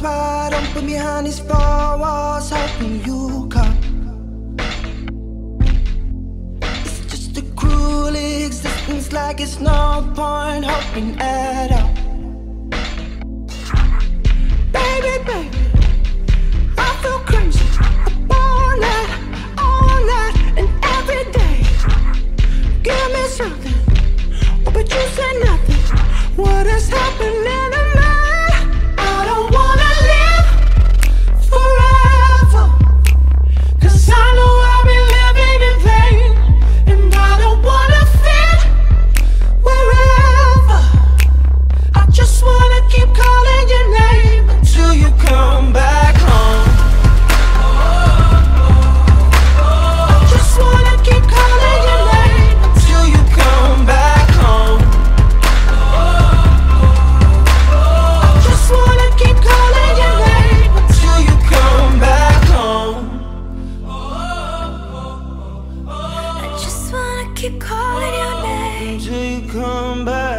wide open behind these four walls, hoping you come. It's just a cruel existence, like it's no point hoping at all. Baby, baby, I feel crazy all night and every day. Give me something, oh, but you said nothing. What is happening to me? I don't wanna live forever, 'cause I know I'll be living in vain. And I don't wanna fit wherever. I just wanna keep calling your name until you come back home. I just wanna keep calling your name until you come back home. I just wanna keep calling your name until you come back home. I just wanna keep calling your name Until you come back.